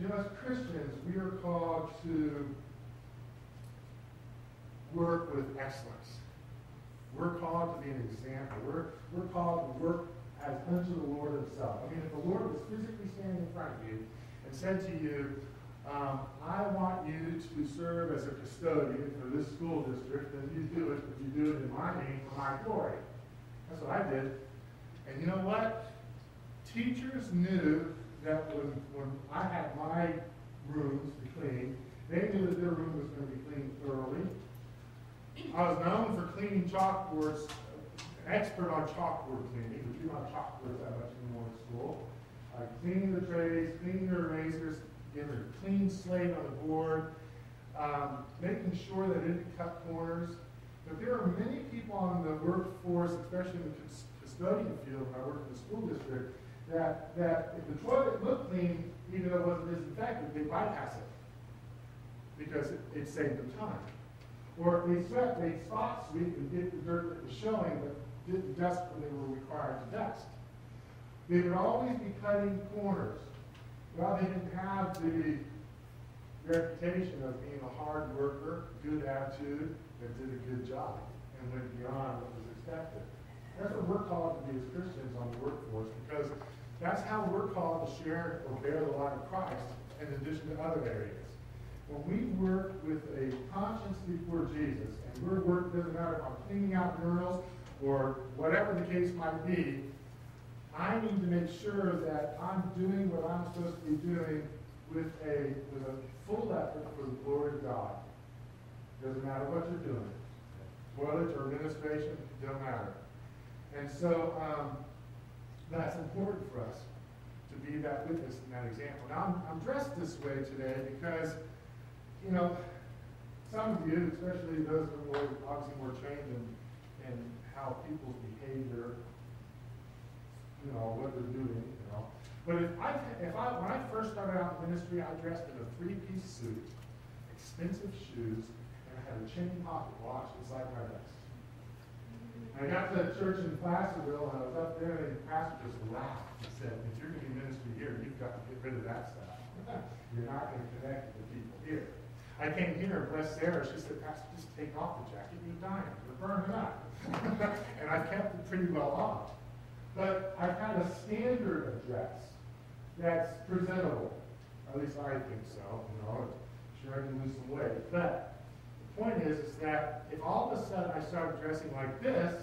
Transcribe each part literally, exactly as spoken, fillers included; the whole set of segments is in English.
You know, as Christians, we are called to work with excellence. We're called to be an example. We're, we're called to work as unto the Lord himself. I mean, if the Lord was physically standing in front of you and said to you, um, I want you to serve as a custodian for this school district, then you do it, but you do it in my name for my glory. That's what I did. And you know what? Teachers knew that when, when I had my rooms to clean, they knew that their room was going to be cleaned thoroughly. I was known for cleaning chalkboards, an expert on chalkboard cleaning. We do not chalkboards that much anymore in school. Uh, cleaning the trays, cleaning the erasers, giving a clean slate on the board, um, making sure that it didn't cut corners. But there are many people on the workforce, especially in the custodian field when I worked in the school district, that, that if the toilet looked clean, even though it wasn't disinfected, they bypass it because it, it saved them time. Or they swept, they spot sweep and get the dirt that was showing, but didn't dust when they were required to dust. They would always be cutting corners. Well, they didn't have the reputation of being a hard worker, good attitude, that did a good job and went beyond what was expected. That's what we're called to be as Christians on the workforce, because that's how we're called to share or bear the light of Christ in addition to other areas. When we work with a conscience before Jesus, and we're work, doesn't matter if I'm cleaning out urinals or whatever the case might be, I need to make sure that I'm doing what I'm supposed to be doing with a with a full effort for the glory of God. Doesn't matter what you're doing. Toilets or administration, it don't matter. And so um, that's important for us to be that witness and that example. Now, I'm, I'm dressed this way today because, you know, some of you, especially those who are more, obviously more trained in, in how people's behavior, you know, what they're doing, you know. But if I, if I, when I first started out in ministry, I dressed in a three-piece suit, expensive shoes, and I had a chain pocket watch inside my vest. And I got to church in Placerville, and I was up there, and the pastor just laughed and said, if you're going to be ministry here, you've got to get rid of that stuff. You're not going to connect with the people here. I came here, bless Sarah, she said, Pastor, just take off the jacket, you're dying, you're burning up. And I kept it pretty well off. But I've had a standard of dress that's presentable. At least I think so. You know, sure I can lose some weight. But the point is, is that if all of a sudden I started dressing like this,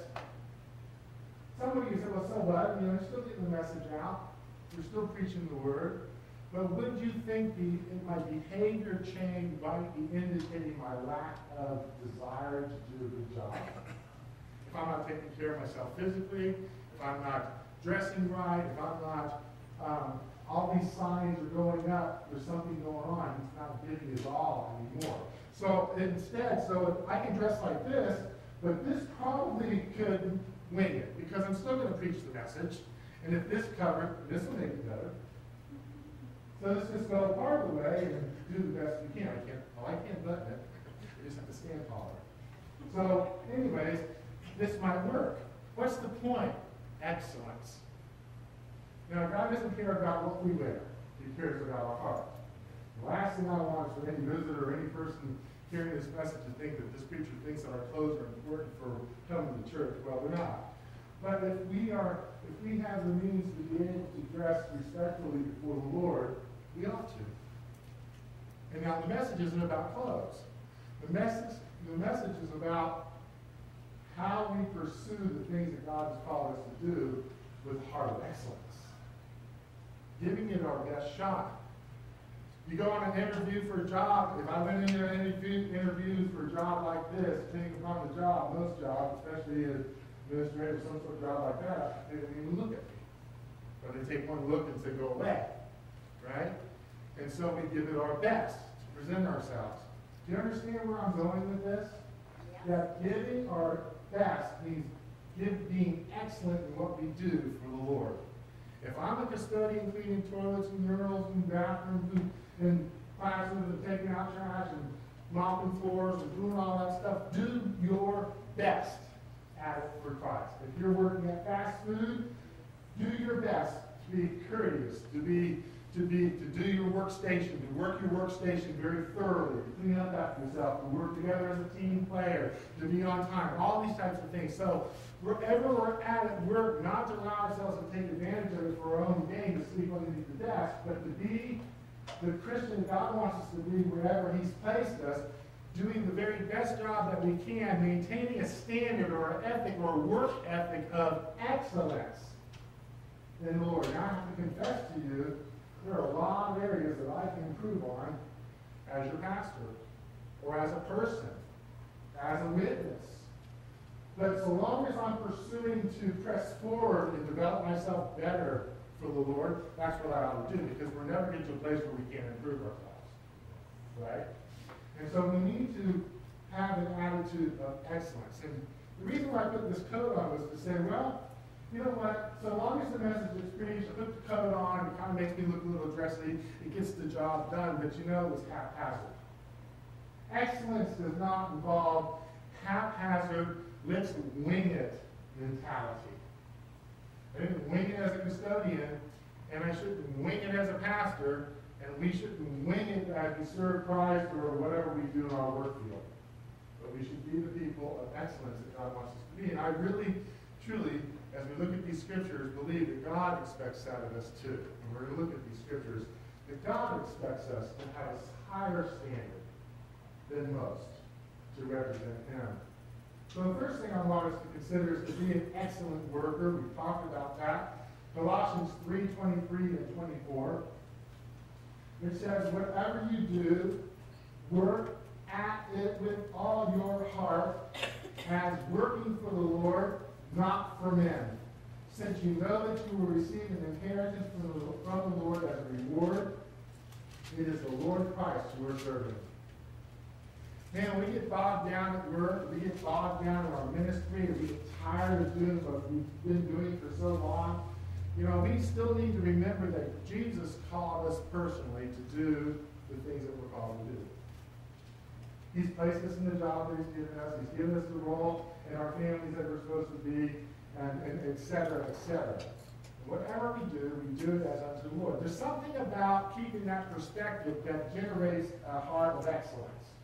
somebody would say, well, so what? You know, you're still getting the message out. You're still preaching the word. But would you think the, my behavior change might be indicating my lack of desire to do a good job? If I'm not taking care of myself physically, if I'm not dressing right, if I'm not, um, all these signs are going up, there's something going on, he's not giving his all anymore. So instead, so I can dress like this, but this probably could wing it, because I'm still going to preach the message, and if this covered, this will make it better. So let's just go part of the way and do the best we can. I can't, well, I can't button it. I just have to stand taller. So anyways, this might work. What's the point? Excellence. Now, God doesn't care about what we wear. He cares about our heart. The last thing I want is for any visitor or any person hearing this message to think that this preacher thinks that our clothes are important for coming to church. Well, they're not. But if we are, if we have the means to be able to dress respectfully before the Lord, we ought to. And now the message isn't about clothes. The message, the message is about how we pursue the things that God has called us to do with a heart of excellence. Giving it our best shot. You go on an interview for a job. If I went into any interviews for a job like this, depending upon the job, most jobs, especially an administrative, some sort of job like that, they don't even look at me. But they take one look and say, go away. Right? And so we give it our best to present ourselves. Do you understand where I'm going with this? Yeah. That giving our best means give, being excellent in what we do for the Lord. If I'm a custodian cleaning toilets and urinals and bathrooms and, and classes and taking out trash and mopping floors and doing all that stuff, do your best at it for Christ. If you're working at fast food, do your best to be courteous, to be to be to do your workstation, to work your workstation very thoroughly, to clean up after yourself, to work together as a team player, to be on time, all these types of things. So wherever we're at at work, not to allow ourselves to take advantage of it for our own gain, to sleep underneath the desk, but to be the Christian God wants us to be wherever He's placed us, doing the very best job that we can, maintaining a standard or an ethic or a work ethic of excellence in the Lord. Now I have to confess to you, there are a lot of areas that I can improve on as your pastor, or as a person, as a witness. But so long as I'm pursuing to press forward and develop myself better for the Lord, that's what I ought to do, because we're never getting to a place where we can't improve ourselves. Right? And so we need to have an attitude of excellence. And the reason why I put this coat on was to say, well, you know what, so long as the message is preached, I put the coat on, it kind of makes me look a little dressy, it gets the job done, but you know it's haphazard. Excellence does not involve haphazard, let's wing it mentality. I didn't wing it as a custodian, and I shouldn't wing it as a pastor, and we shouldn't wing it as we serve Christ or whatever we do in our work field. But we should be the people of excellence that God wants us to be. And I really, truly, as we look at these scriptures, believe that God expects that of us too. And we're going to look at these scriptures, that God expects us to have a higher standard than most to represent Him. So the first thing I want us to consider is to be an excellent worker. We've talked about that. Colossians three, twenty-three and twenty-four. It says, whatever you do, work at it with all your heart, as working for the Lord, not for men, since you know that you will receive an inheritance from the, from the Lord as a reward. It is the Lord Christ you are serving. Man, we get bogged down at work, we get bogged down in our ministry, and we get tired of doing what we've been doing for so long. You know, we still need to remember that Jesus called us personally to do the things that we're called to do. He's placed us in the job that He's given us. He's given us the role in our families that we're supposed to be, and, and et cetera, et cetera. Whatever we do, we do it as unto the Lord. There's something about keeping that perspective that generates a heart of excellence.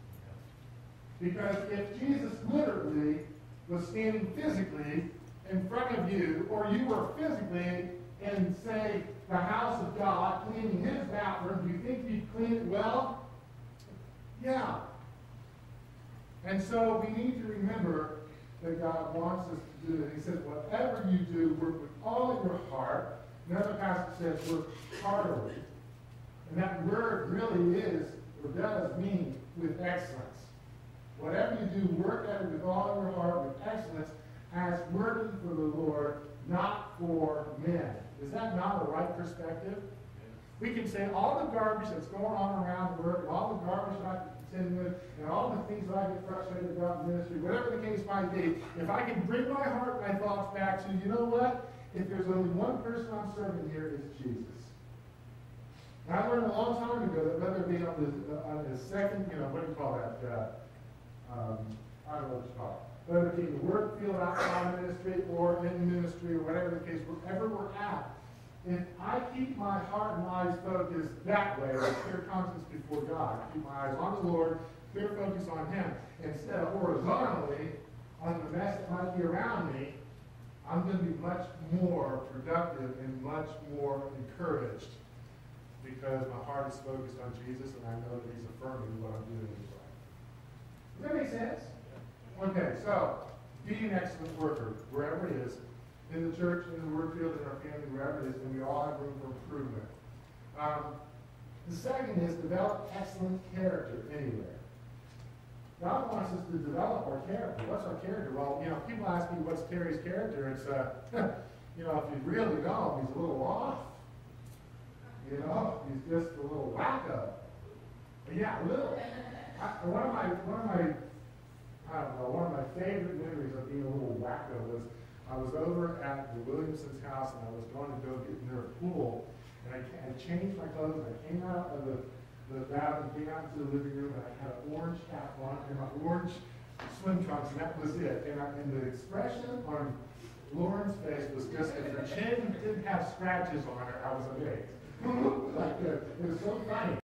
Because if Jesus literally was standing physically in front of you, or you were physically in, say, the house of God, cleaning His bathroom, do you think He'd clean it well? Yeah. And so we need to remember that God wants us to do it. He says, whatever you do, work with all of your heart. Another passage says, work heartily. And that word really is, or does mean, with excellence. Whatever you do, work at it with all of your heart, with excellence, as working for the Lord, not for men. Is that not the right perspective? We can say all the garbage that's going on around work, and all the garbage that I contend with, and all the things that I get frustrated about in ministry, whatever the case might be, if I can bring my heart, my thoughts back to, you know what? If there's only one person I'm serving here, it's Jesus. And I learned a long time ago that whether it be on the, on the second, you know, what do you call that? Uh, um, I don't know what you call it. Whether it be in the work field outside ministry or in ministry or whatever the case, wherever we're at, if I keep my heart and eyes focused that way, with clear conscience before God, keep my eyes on the Lord, clear focus on Him, instead of horizontally on the mess that might be around me, I'm going to be much more productive and much more encouraged because my heart is focused on Jesus and I know that He's affirming what I'm doing in His life. Does that make sense? Okay, so be an excellent worker wherever it is, in the church, in the work field, in our family, wherever it is, and we all have room for improvement. Um, the second is develop excellent character anywhere. God wants us to develop our character. What's our character? Well, you know, people ask me what's Terry's character. It's, uh, you know, if you really know him, he's a little off. You know, he's just a little wacko. But yeah, a little. I, one of my, one of my, I don't know, one of my favorite memories of being a little wacko was I was over at the Williamson's house and I was going to go get in their pool, and I, I changed my clothes. I came out of the the bathroom, came out into the living room, and I had an orange cap on and my orange swim trunks, and that was it. And, I, and the expression on Lauren's face was just, if her chin didn't have scratches on her, I was amazed. like this. It was so funny.